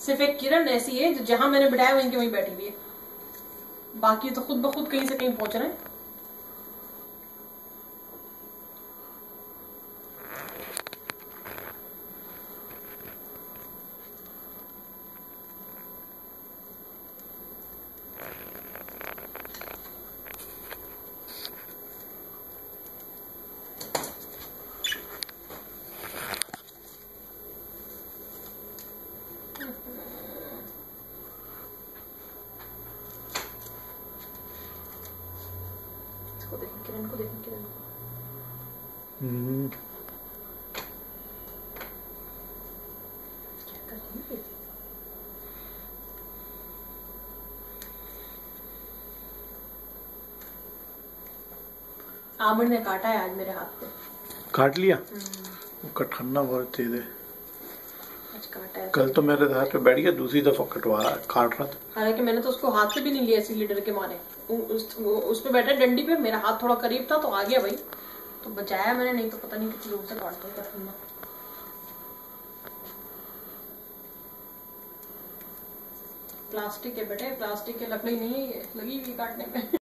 सिर्फ एक किरण ऐसी है जो जहां मैंने बिठाया वहीं के वहीं बैठी हुई है, बाकी तो खुद ब खुद कहीं से कहीं पहुंच रहे हैं। इसको देखो, किरण को देखो, किरण को। क्या कर रही है? आमिर ने काटा है आज मेरे हाथ पे। काट लिया? उसका ठंडा बहुत तेज है। आज काटा है। कल तो मेरे हाथ पे बैठ गया, दूसरी दफा काट रहा था। हालांकि मैंने तो उसको हाथ से भी नहीं लिया इसीलिए डर के मारे। उस पे बैठा डंडी पे, मेरा हाथ थोड़ा करीब था तो आ गया भाई, तो बचाया मैंने, नहीं तो पता नहीं कितनी जोर से काटता था। प्लास्टिक है बेटे, प्लास्टिक की लकड़ी नहीं है लगी हुई काटने में।